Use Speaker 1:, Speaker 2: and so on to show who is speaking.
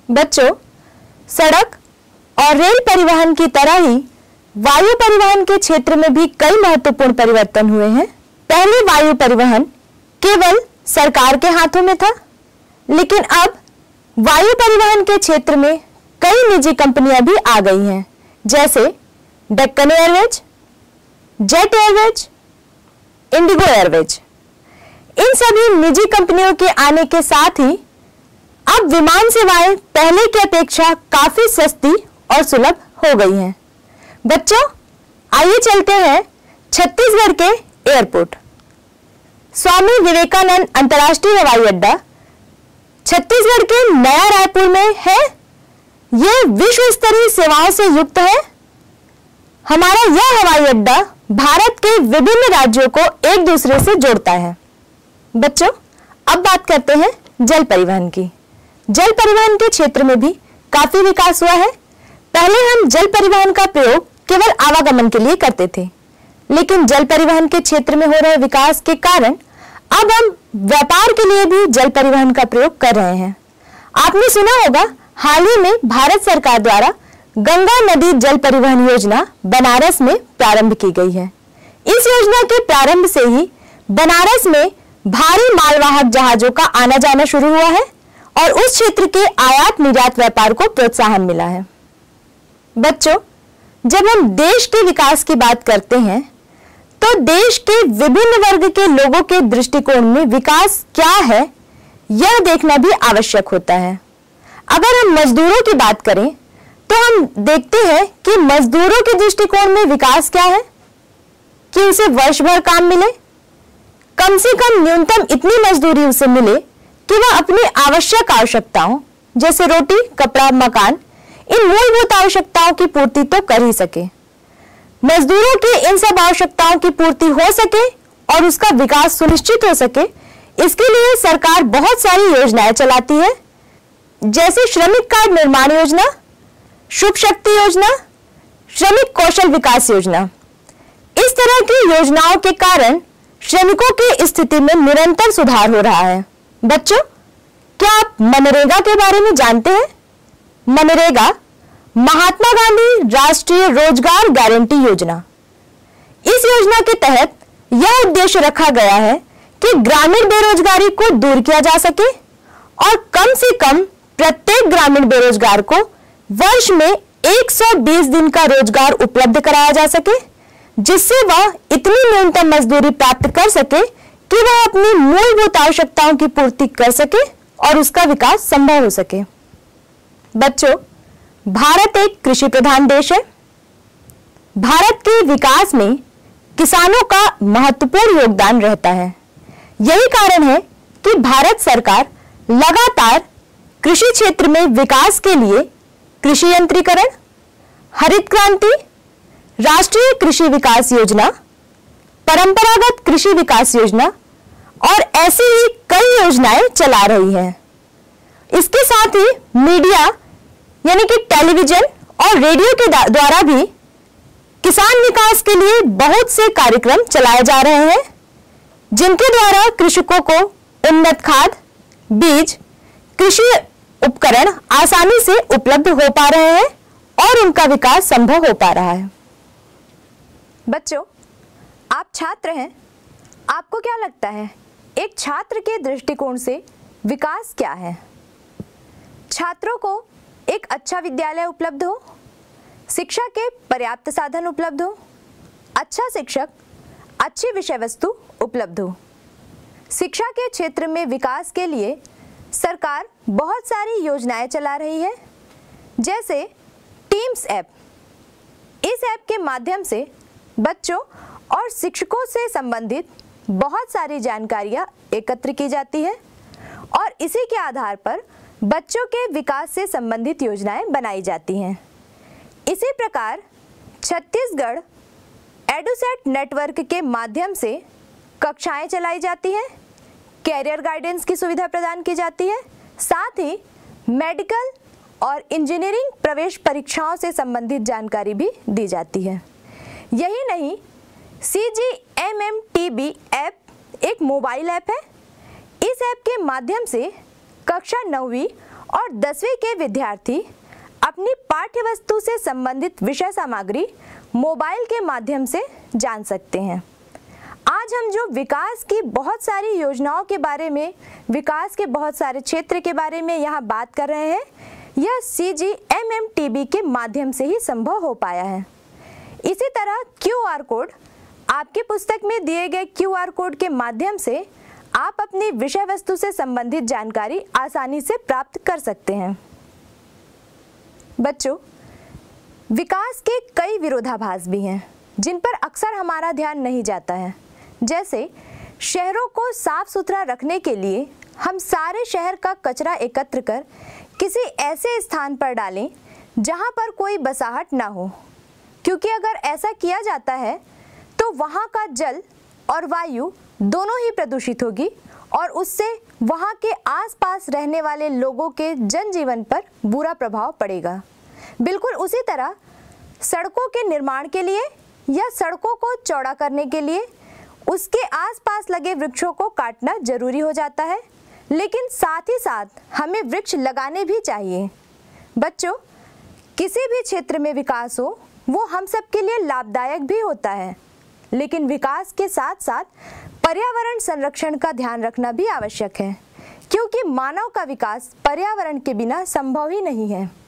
Speaker 1: बच्चों, सड़क और रेल परिवहन की तरह ही वायु परिवहन के क्षेत्र में भी कई महत्वपूर्ण परिवर्तन हुए हैं। पहले वायु परिवहन केवल सरकार के हाथों में था, लेकिन अब वायु परिवहन के क्षेत्र में कई निजी कंपनियां भी आ गई हैं, जैसे Deccan Airways, Jet Airways, IndiGo Airways. इन सभी निजी कंपनियों के आने के साथ ही अब विमान सेवाएं पहले की अपेक्षा काफी सस्ती और सुलभ हो गई हैं। बच्चों, आइए चलते हैं छत्तीसगढ़ के एयरपोर्ट। स्वामी विवेकानंद अंतर्राष्ट्रीय हवाई अड्डा छत्तीसगढ़ के नया रायपुर में है। यह विश्व स्तरीय सेवाओं से युक्त है। हमारा यह हवाई अड्डा भारत के विभिन्न राज्यों को एक दूसरे से जोड़ता है। बच्चों, अब बात करते हैं जल परिवहन की। जल परिवहन के क्षेत्र में भी काफी विकास हुआ है। पहले हम जल परिवहन का प्रयोग केवल आवागमन के लिए करते थे, लेकिन जल परिवहन के क्षेत्र में हो रहे विकास के कारण अब हम व्यापार के लिए भी जल परिवहन का प्रयोग कर रहे हैं। आपने सुना होगा, हाल ही में भारत सरकार द्वारा गंगा नदी जल परिवहन योजना बनारस में प्रारंभ की गई है। इस योजना के प्रारंभ से ही बनारस में भारी मालवाहक जहाजों का आना जाना शुरू हुआ है और उस क्षेत्र के आयात निर्यात व्यापार को प्रोत्साहन मिला है। बच्चों, जब हम देश के विकास की बात करते हैं तो देश के विभिन्न वर्ग के लोगों के दृष्टिकोण में विकास क्या है, यह देखना भी आवश्यक होता है। अगर हम मजदूरों की बात करें तो हम देखते हैं कि मजदूरों के दृष्टिकोण में विकास क्या है कि उसे वर्ष भर काम मिले, कम से कम न्यूनतम इतनी मजदूरी उसे मिले कि वह अपनी आवश्यकताओं जैसे रोटी, कपड़ा, मकान, इन मूलभूत आवश्यकताओं की पूर्ति तो कर ही सके। मजदूरों की इन सब आवश्यकताओं की पूर्ति हो सके और उसका विकास सुनिश्चित हो सके, इसके लिए सरकार बहुत सारी योजनाएं चलाती है, जैसे श्रमिक कार्ड निर्माण योजना, शुभ शक्ति योजना, श्रमिक कौशल विकास योजना। इस तरह की योजनाओं के कारण श्रमिकों की स्थिति में निरंतर सुधार हो रहा है। बच्चों, क्या आप मनरेगा के बारे में जानते हैं? मनरेगा महात्मा गांधी राष्ट्रीय रोजगार गारंटी योजना। इस योजना के तहत यह उद्देश्य रखा गया है कि ग्रामीण बेरोजगारी को दूर किया जा सके और कम से कम प्रत्येक ग्रामीण बेरोजगार को वर्ष में 120 दिन का रोजगार उपलब्ध कराया जा सके, जिससे वह इतनी न्यूनतम मजदूरी प्राप्त कर सके कि वह अपनी मूलभूत आवश्यकताओं की पूर्ति कर सके और उसका विकास संभव हो सके। बच्चों, भारत एक कृषि प्रधान देश है। भारत के विकास में किसानों का महत्वपूर्ण योगदान रहता है। यही कारण है कि भारत सरकार लगातार कृषि क्षेत्र में विकास के लिए कृषि यंत्रीकरण, हरित क्रांति, राष्ट्रीय कृषि विकास योजना, परंपरागत कृषि विकास योजना और ऐसी ही कई योजनाएं चला रही है। इसके साथ ही मीडिया यानी कि टेलीविजन और रेडियो के द्वारा भी किसान विकास के लिए बहुत से कार्यक्रम चलाए जा रहे हैं, जिनके द्वारा कृषकों को उन्नत खाद, बीज, कृषि उपकरण आसानी से उपलब्ध हो पा रहे हैं और उनका विकास संभव हो पा रहा है। बच्चों, आप छात्र हैं, आपको क्या लगता है एक छात्र के दृष्टिकोण से विकास क्या है? छात्रों को एक अच्छा विद्यालय उपलब्ध हो, शिक्षा के पर्याप्त साधन उपलब्ध हो, अच्छा शिक्षक, अच्छी विषय वस्तु उपलब्ध हो। शिक्षा के क्षेत्र में विकास के लिए सरकार बहुत सारी योजनाएं चला रही है, जैसे टीम्स ऐप। इस ऐप के माध्यम से बच्चों और शिक्षकों से संबंधित बहुत सारी जानकारियां एकत्र की जाती है और इसी के आधार पर बच्चों के विकास से संबंधित योजनाएं बनाई जाती हैं। इसी प्रकार छत्तीसगढ़ एडुसेट नेटवर्क के माध्यम से कक्षाएं चलाई जाती हैं, कैरियर गाइडेंस की सुविधा प्रदान की जाती है, साथ ही मेडिकल और इंजीनियरिंग प्रवेश परीक्षाओं से संबंधित जानकारी भी दी जाती है। यही नहीं, CGMMTB ऐप एक मोबाइल ऐप है। इस ऐप के माध्यम से कक्षा 9वीं और 10वीं के विद्यार्थी अपनी पाठ्य वस्तु से संबंधित विषय सामग्री मोबाइल के माध्यम से जान सकते हैं। आज हम जो विकास की बहुत सारी योजनाओं के बारे में, विकास के बहुत सारे क्षेत्र के बारे में यहाँ बात कर रहे हैं, यह CGMMTB के माध्यम से ही संभव हो पाया है। इसी तरह QR कोड, आपकी पुस्तक में दिए गए QR कोड के माध्यम से आप अपनी विषय वस्तु से संबंधित जानकारी आसानी से प्राप्त कर सकते हैं। बच्चों, विकास के कई विरोधाभास भी हैं जिन पर अक्सर हमारा ध्यान नहीं जाता है। जैसे शहरों को साफ सुथरा रखने के लिए हम सारे शहर का कचरा एकत्र कर किसी ऐसे स्थान पर डालें जहां पर कोई बसाहट ना हो, क्योंकि अगर ऐसा किया जाता है तो वहां का जल और वायु दोनों ही प्रदूषित होगी और उससे वहां के आसपास रहने वाले लोगों के जनजीवन पर बुरा प्रभाव पड़ेगा। बिल्कुल उसी तरह सड़कों के निर्माण के लिए या सड़कों को चौड़ा करने के लिए उसके आसपास लगे वृक्षों को काटना जरूरी हो जाता है, लेकिन साथ ही साथ हमें वृक्ष लगाने भी चाहिए। बच्चों, किसी भी क्षेत्र में विकास हो वो हम सब के लिए लाभदायक भी होता है, लेकिन विकास के साथ साथ पर्यावरण संरक्षण का ध्यान रखना भी आवश्यक है, क्योंकि मानव का विकास पर्यावरण के बिना संभव ही नहीं है।